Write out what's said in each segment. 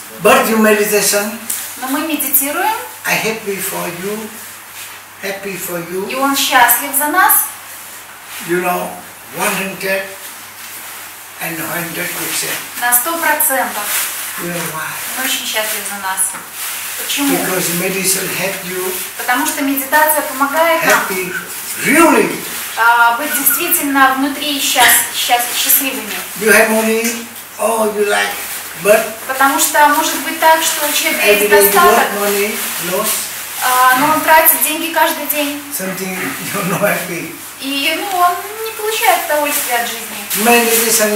But you meditation, Но мы медитируем, I happy for you, и Он счастлив за нас. you know, 100 and 100%. На 100%. You know why? Он очень счастлив за нас. Почему? Because meditation help you Потому что медитация помогает нам happy, really. быть действительно внутри счастливыми. You have money, oh you like, but Потому что может быть так, что у человека every есть day you достаток, work money, loss, но он тратит деньги каждый день. something you're not happy. И он не получает удовольствия от жизни. Meditation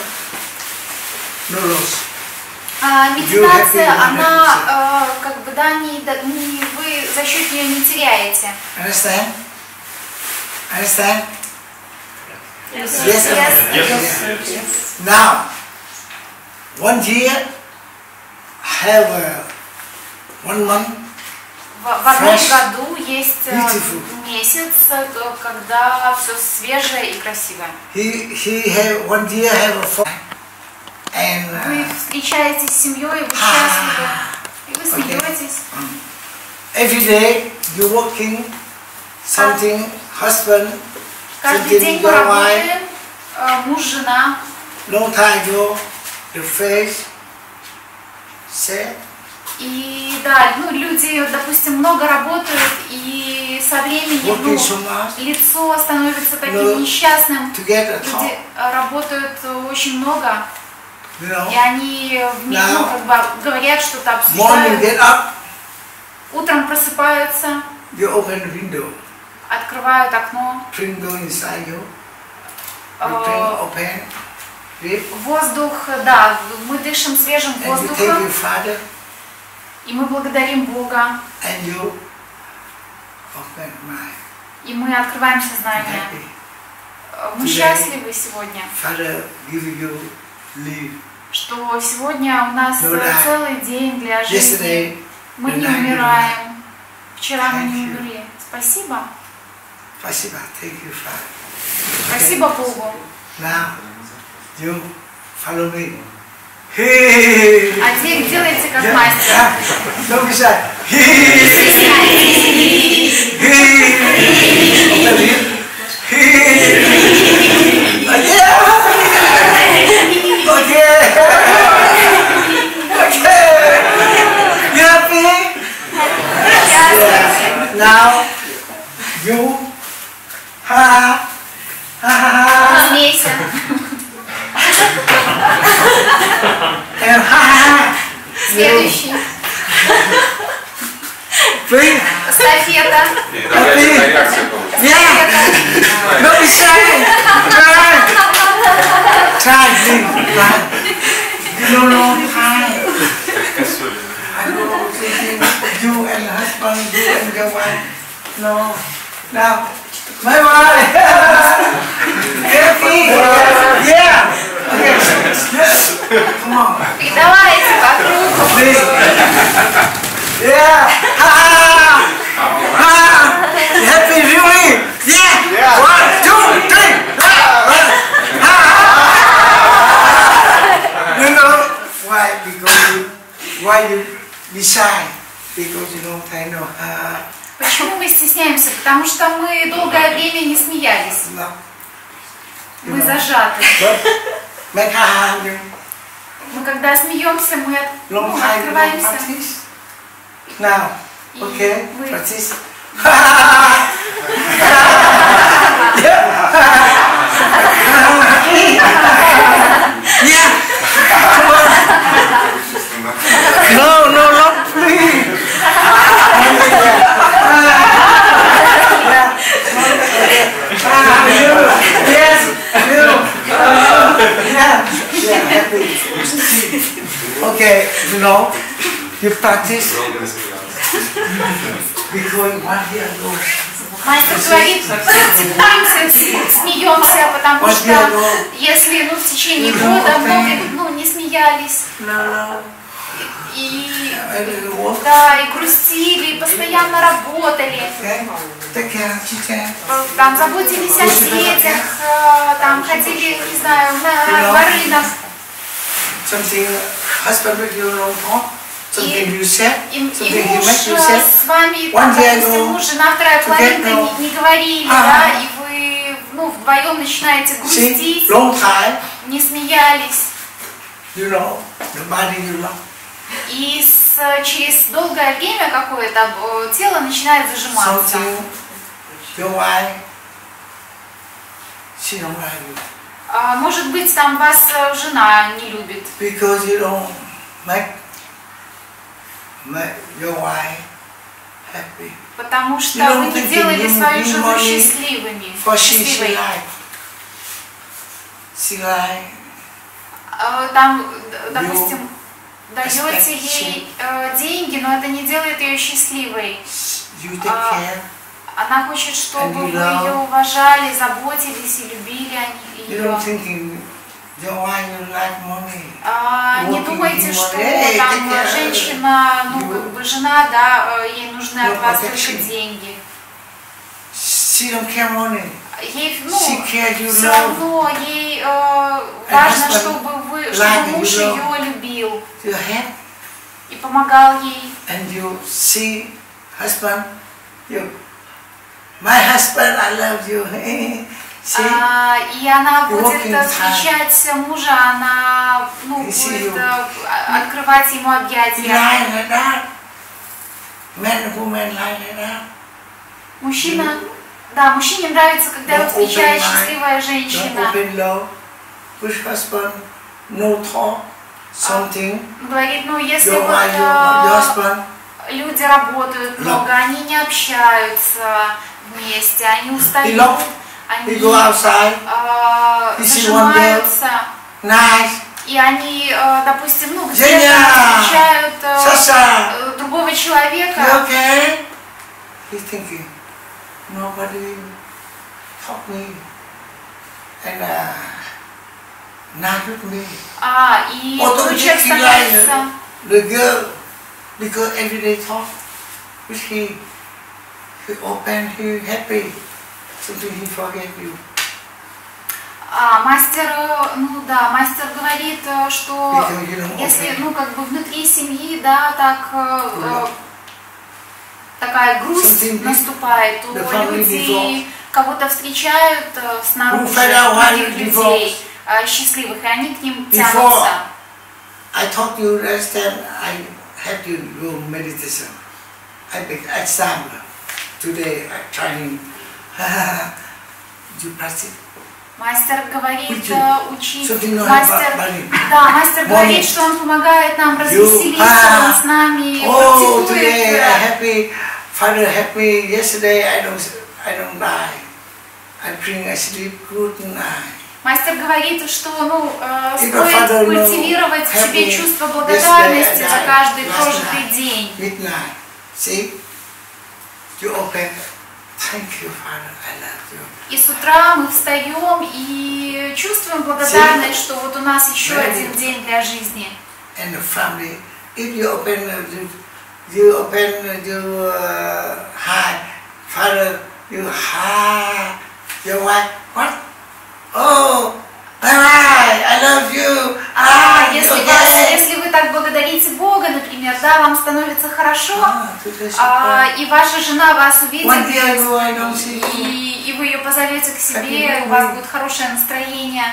no loss. Медитация, она как бы, да, вы за счет нее не теряете. Understand? Understand? Yes. Yes. Now, 1 year have 1 month. В одном Fresh, году есть beautiful. месяц, когда все свежее и красивое. He have 1 year have a phone. And Вы встречаетесь с семьей, вы счастливы, и вы смеетесь. every day you working something, husband, Каждый день мы your wife, работаем, муж, жена. long time ago, the face sad. И да, люди, допустим, много работают, и со временем Working so much. лицо становится таким несчастным. Together talk, Люди работают очень много, you know. и они как бы говорят, что-то Morning обсуждают. get up, Утром просыпаются, you open the window, открывают окно, drink go inside you, you drink open, breathe, воздух, да, мы дышим свежим and you take воздухом, your father и мы благодарим Бога, and you open mind. и мы открываем I'm сознание. happy. Мы счастливы сегодня, Father give you leave. что сегодня у нас No die. целый день для жизни. Yesterday, Мы the не night умираем. Вчера мы Thank не you. умерли. Спасибо. Спасибо, thank you, Father. Спасибо Богу. Now, you follow me. Hey! А теперь делайте как Yeah, мастер. yeah. Don't be shy. Hey! Now, you, ha, ha, Смейся. and ha, Следующий. three, Эстафета. yeah, don't be shy, try, try, no, try. I know thinking you and husband, you and your wife, no, now, my wife, happy, yeah, okay, yes, come on. И давайте по кругу. Yeah! Ha! Ha! Happy really? Yeah! 1, 2, 3! You know why? Because why you be shy? Because you don't I know. Почему мы стесняемся? Потому что мы долгое время не смеялись. No. Мы зажаты. But make you Мы когда смеемся, мы long time you don't открываемся. practice. Now, okay, we- practice. Yeah. Come on. No, not please. Yes, you. Yeah, happy. Okay, you know, you practice because 1 year ago. Мастер говорит, практикуемся, смеемся, потому что если в течение года много не смеялись, No. и Work. да, и грустили, и постоянно работали, Okay. Take care, teacher. там заботились о детях, там ходили, не знаю, на рынок. something husband with you don't talk, something you said, И something he муж met you said. с вами, One day допустим, ago, муж, жена, вторая половинка не говорили, да, и вы, ну, вдвоем начинаете грустить, long time, не смеялись. you know, the body you love. И через долгое время какое-то тело начинает зажиматься. Something, your wife, she don't like you. Может быть, там вас жена не любит. Because you don't make your wife happy. Потому что вы не делали свою жену счастливой. Там, допустим, даете ей деньги, но это не делает ее счастливой. Она хочет, чтобы вы ее уважали, заботились и любили ее. Не думайте, что там женщина, ну как бы жена, да, ей нужны от вас только деньги. Ей, ну, все равно ей важно, чтобы муж ее любил и помогал ей. My husband, I love you. И она будет встречать мужа, она, ну, будет открывать ему объятия. Мужчина, да, мужчине нравится, когда его встречает счастливая женщина. Говорит, ну, если вот люди работают много, они не общаются вместе, они устают, они зажимаются, и они, допустим, ну, где-то встречают другого человека. И другой человек становится... Because every day talk with he open, he happy, something he forget you. Мастер, ну да, мастер говорит, что если, ну как бы внутри семьи, да, такая грусть наступает, то люди кого-то встречают снаружи, других людей счастливых, и они к ним тянутся. I taught you last time, I had you do meditation. I make example. Today I'm trying. You practice. Мастер говорит, учить, мастер говорит, что он помогает нам развеселиться, он с нами практикует. Happy, father happy. Yesterday I don't die. I bring a sleep good night. Мастер говорит, что стоит культивировать в себе чувство благодарности за каждый прожитый день. И с утра мы встаем и чувствуем благодарность, что вот у нас еще один день для жизни. I love you. Если вы так благодарите Бога, например, да, вам становится хорошо, и ваша жена вас увидит, и вы ее позовете к себе, у вас будет хорошее настроение.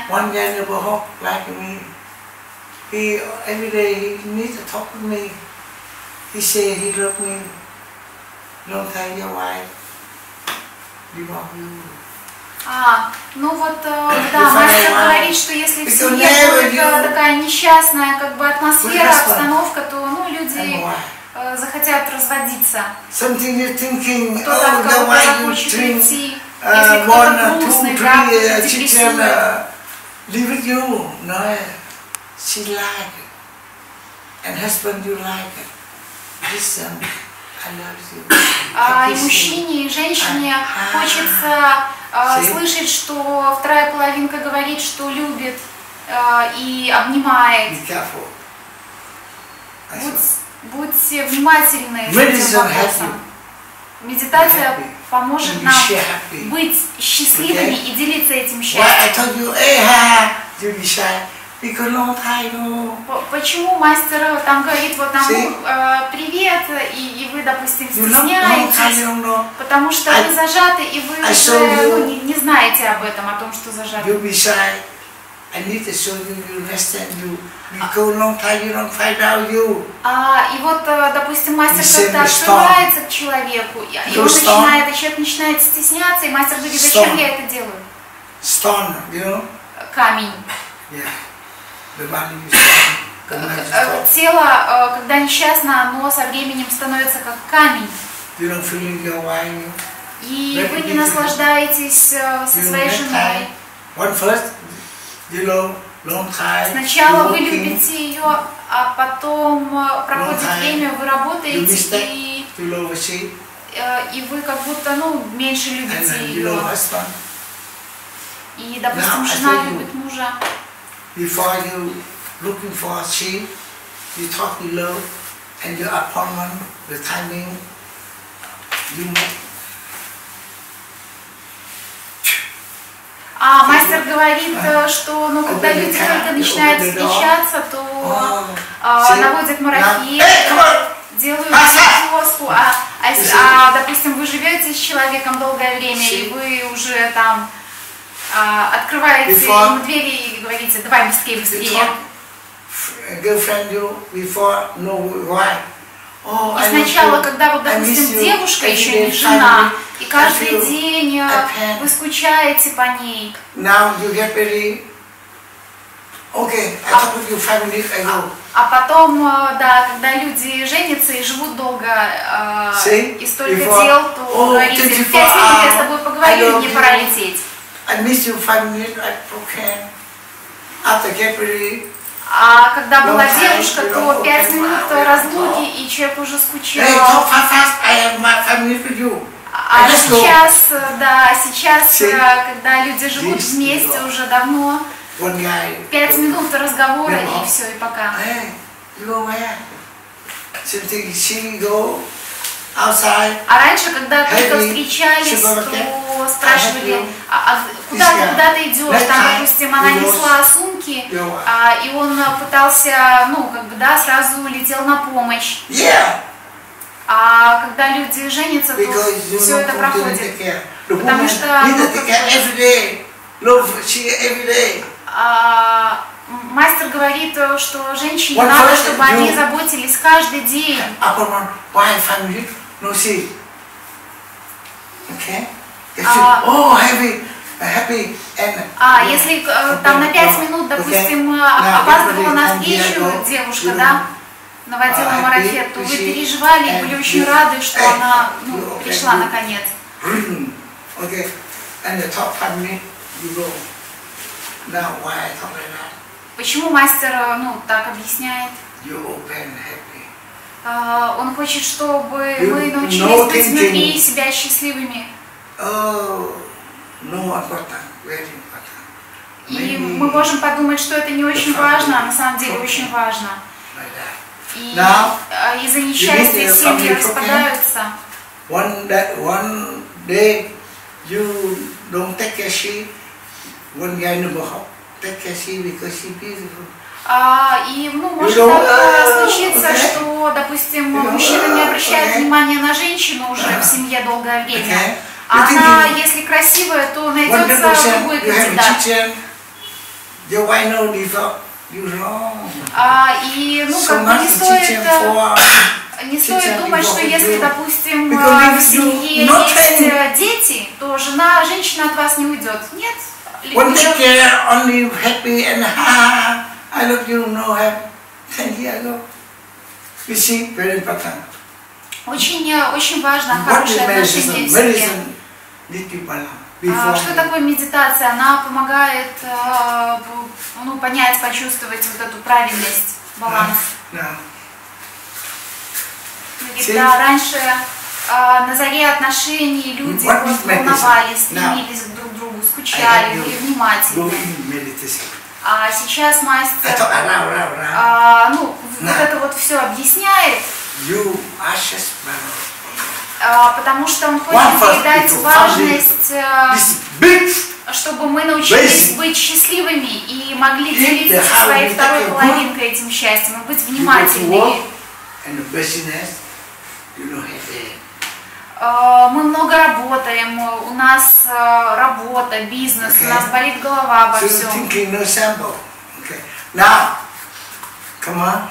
Ну вот, да, мастер говорит, что если в семье будет такая несчастная как бы атмосфера, обстановка, то, ну, люди захотят разводиться. Кто-то в кого-то захочет уйти, если кто-то грустный, да, кто-то депрессивный. И мужчине, и женщине хочется слышать, что вторая половинка говорит, что любит и обнимает. Будьте внимательны с этим вопросом. Медитация поможет нам быть счастливыми и делиться этим счастьем. Почему мастер там говорит вот нам привет, и вы, допустим, стесняетесь, потому что вы зажаты, и вы уже не знаете об этом, о том, что зажаты. И вот, допустим, мастер как-то открывается к человеку, и он начинает, и человек начинает стесняться, и мастер говорит, зачем я это делаю? Камень. Тело, когда несчастно, оно со временем становится как камень. И вы не наслаждаетесь со своей женой. Сначала вы любите ее, а потом проходит время, вы работаете, и вы как будто меньше любите ее. И, допустим, жена любит мужа. Before you looking for she, you talk in love, and your appointment, the timing, you make. Мастер говорит, что когда люди только начинают встречаться, то наводят марафет, делают прическу, допустим, вы живете с человеком долгое время, и вы уже там открываете ему двери и говорите, давай быстрее, быстрее. И сначала, когда вот, допустим, девушка еще не жена, и каждый день вы скучаете по ней. А потом, да, когда люди женятся и живут долго, и столько дел, то говорите, 5 минут я с тобой поговорю, мне пора лететь. А когда была девушка, то 5 минут разлуки, и человек уже скучал. А сейчас, да, когда люди живут вместе уже давно, 5 минут разговора, и все, и пока. А раньше, когда только встречались, то спрашивали, куда ты идешь? Там, допустим, она несла сумки, и он пытался, сразу летел на помощь. А когда люди женятся, то все это проходит. Потому что мастер говорит, что женщине надо, чтобы они заботились каждый день. Если там на 5 минут, допустим, опаздывала на встречу девушка, да, наводила марафет, то вы переживали и были очень рады, что она пришла наконец. Почему мастер так объясняет? Он хочет, чтобы мы научились быть внутри себя счастливыми. И мы можем подумать, что это не очень важно, а на самом деле очень важно. И из-за несчастья семьи распадаются. One day you don't take care she, one guy never take care she because she beautiful. И может так случиться, что, допустим, мужчина не обращает внимания на женщину уже в семье долгое время. А она, если красивая, то найдется другой кандидат. И не стоит думать, что если, допустим, в семье есть дети, то женщина от вас не уйдет. Нет. Очень важно хорошее отношение к семье. Что такое медитация? Она помогает понять, почувствовать вот эту правильность, баланс. Когда раньше на заре отношений люди волновались, стремились друг к другу, скучали, были внимательны. А сейчас мастер вот это вот все объясняет, потому что он хочет передать важность чтобы мы научились быть счастливыми и могли делиться со своей второй половинкой этим счастьем и быть внимательными. Мы много работаем, у нас работа, бизнес, у нас болит голова обо всем. Now, come on.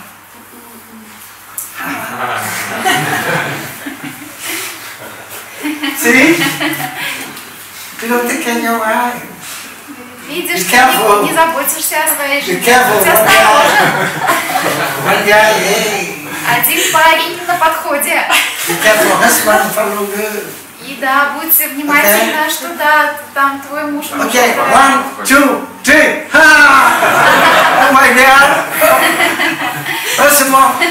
See? You don't take care of your wife. Видишь, ты не заботишься о своей жене. Будь осторожен. One guy, hey. Один парень на подходе. Be careful, husband follow good. И да, будьте внимательны, что да, там твой муж. Okay, 1, 2, 3. Ha! Oh my God! First of all,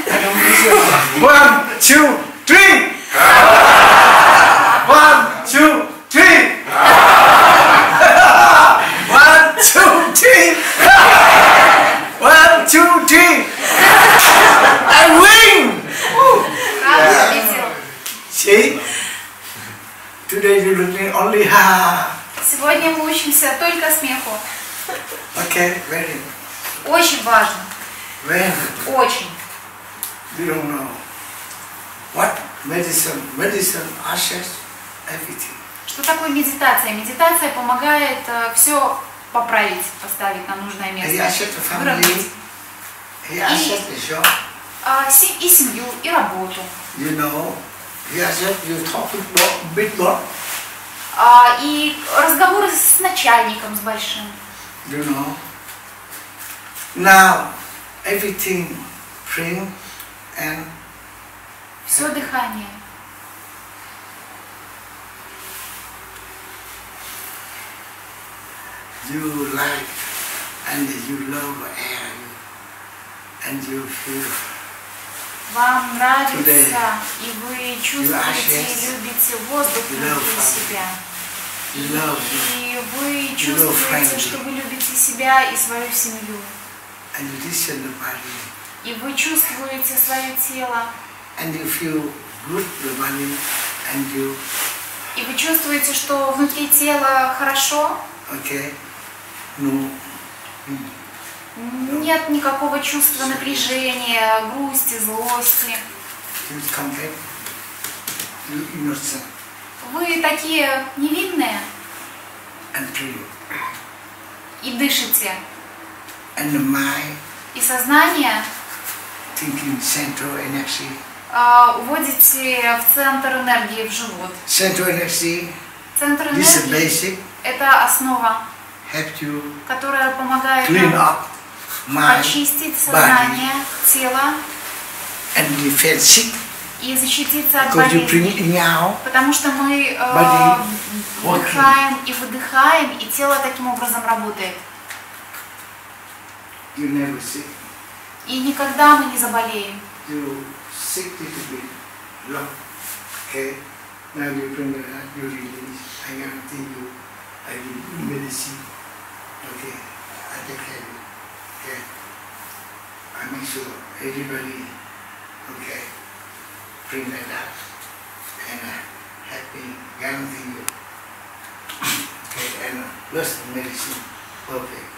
1, 2, 3. 1, 2, 3. 1, 2, 3. 1, 2, 3. I win! See? Today you looking only ha. Сегодня мы учимся только смеху. Okay, very. Очень важно. Very. Очень. You don't know what medicine assess everything. Что такое медитация? Медитация помогает все поправить, поставить на нужное место. Выровнять. И семью, и работу. You know, you talk with big boss. И разговоры с начальником, с большим. You know. Now, everything bring and все дыхание. You like and you love air and you feel. Вам нравится, и вы чувствуете и любите воздух внутри себя. И вы чувствуете, что вы любите себя и свою семью. И вы чувствуете свое тело. И вы чувствуете, что внутри тела хорошо. Нет никакого чувства напряжения, грусти, злости. Вы такие невинные и дышите. И сознание уводите в центр энергии, в живот. Центр энергии – это основа, которая помогает нам очистить сознание, тело и защититься от болезней. Потому что мы вдыхаем и выдыхаем, и тело таким образом работает. И никогда мы не заболеем. I make sure everybody, bring that up and happy, guarantee you, and plus the medicine, perfect.